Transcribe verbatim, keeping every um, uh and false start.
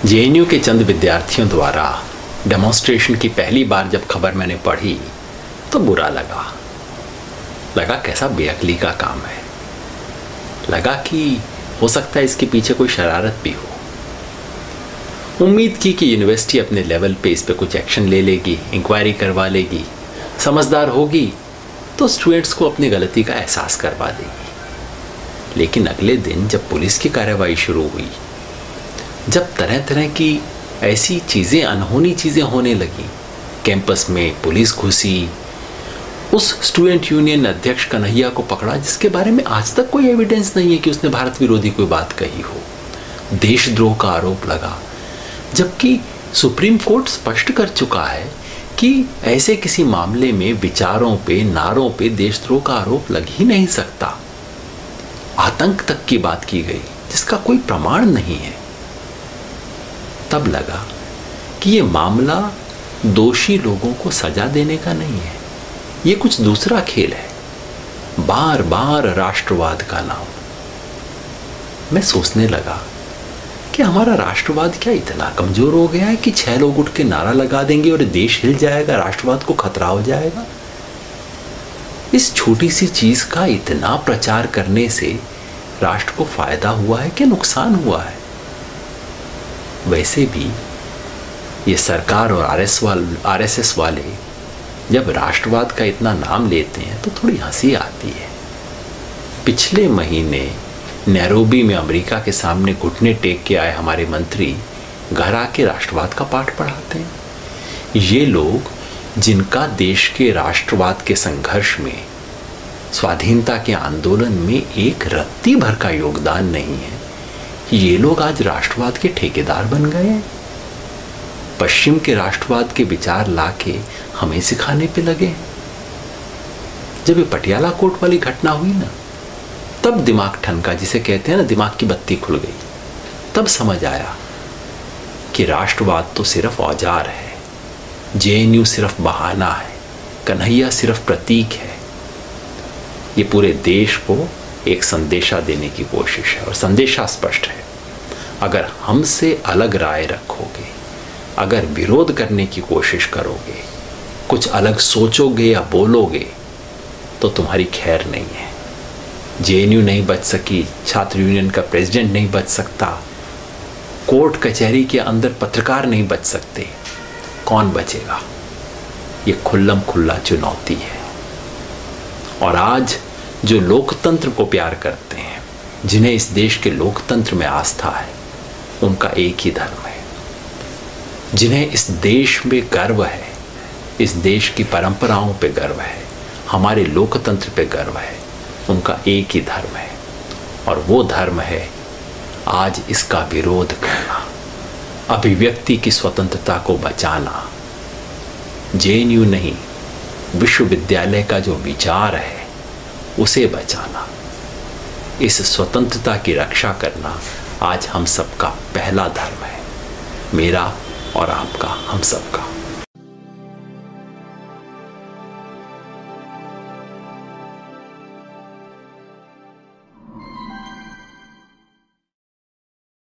J N you के चंद विद्यार्थियों द्वारा डेमोन्स्ट्रेशन की पहली बार जब खबर मैंने पढ़ी तो बुरा लगा लगा कैसा बेअक्ली का काम है। लगा कि हो सकता है इसके पीछे कोई शरारत भी हो। उम्मीद की कि यूनिवर्सिटी अपने लेवल पे इस पे कुछ एक्शन ले लेगी, इंक्वायरी करवा लेगी, समझदार होगी तो स्टूडेंट्स को अपनी गलती का एहसास करवा देगी। लेकिन अगले दिन जब पुलिस की कार्रवाई शुरू हुई, जब तरह तरह की ऐसी चीज़ें, अनहोनी चीज़ें होने लगी, कैंपस में पुलिस घुसी, उस स्टूडेंट यूनियन अध्यक्ष कन्हैया को पकड़ा जिसके बारे में आज तक कोई एविडेंस नहीं है कि उसने भारत विरोधी कोई बात कही हो, देशद्रोह का आरोप लगा, जबकि सुप्रीम कोर्ट स्पष्ट कर चुका है कि ऐसे किसी मामले में विचारों पे, नारों पे देशद्रोह का आरोप लग ही नहीं सकता। आतंक तक की बात की गई जिसका कोई प्रमाण नहीं है। तब लगा कि ये मामला दोषी लोगों को सजा देने का नहीं है, ये कुछ दूसरा खेल है, बार बार राष्ट्रवाद का नाम। मैं सोचने लगा कि हमारा राष्ट्रवाद क्या इतना कमजोर हो गया है कि छह लोग उठ के नारा लगा देंगे और देश हिल जाएगा, राष्ट्रवाद को खतरा हो जाएगा। इस छोटी सी चीज का इतना प्रचार करने से राष्ट्र को फायदा हुआ है कि नुकसान हुआ है। वैसे भी ये सरकार और आर एस एस वाले जब राष्ट्रवाद का इतना नाम लेते हैं तो थोड़ी हंसी आती है। पिछले महीने नैरोबी में अमेरिका के सामने घुटने टेक के आए हमारे मंत्री घर आके राष्ट्रवाद का पाठ पढ़ाते हैं। ये लोग जिनका देश के राष्ट्रवाद के संघर्ष में, स्वाधीनता के आंदोलन में एक रत्ती भर का योगदान नहीं है, ये लोग आज राष्ट्रवाद के ठेकेदार बन गए हैं। पश्चिम के राष्ट्रवाद के विचार लाके हमें सिखाने पे लगे। जब ये पटियाला कोर्ट वाली घटना हुई ना, तब दिमाग ठनका, जिसे कहते हैं ना दिमाग की बत्ती खुल गई। तब समझ आया कि राष्ट्रवाद तो सिर्फ औजार है, जे एन यू सिर्फ बहाना है, कन्हैया सिर्फ प्रतीक है। ये पूरे देश को एक संदेशा देने की कोशिश है और संदेशा स्पष्ट है। अगर हमसे अलग राय रखोगे, अगर विरोध करने की कोशिश करोगे, कुछ अलग सोचोगे या बोलोगे तो तुम्हारी खैर नहीं है। जे एन यू नहीं बच सकी, छात्र यूनियन का प्रेसिडेंट नहीं बच सकता, कोर्ट कचहरी के अंदर पत्रकार नहीं बच सकते, कौन बचेगा? ये खुल्लम खुल्ला चुनौती है। और आज जो लोकतंत्र को प्यार करते हैं, जिन्हें इस देश के लोकतंत्र में आस्था है, उनका एक ही धर्म है। जिन्हें इस देश में गर्व है, इस देश की परंपराओं पे गर्व है, हमारे लोकतंत्र पे गर्व है, उनका एक ही धर्म है और वो धर्म है आज इसका विरोध करना, अभिव्यक्ति की स्वतंत्रता को बचाना। जे एन यू नहीं, विश्वविद्यालय का जो विचार है उसे बचाना, इस स्वतंत्रता की रक्षा करना आज हम सबका पहला धर्म है, मेरा और आपका, हम सबका।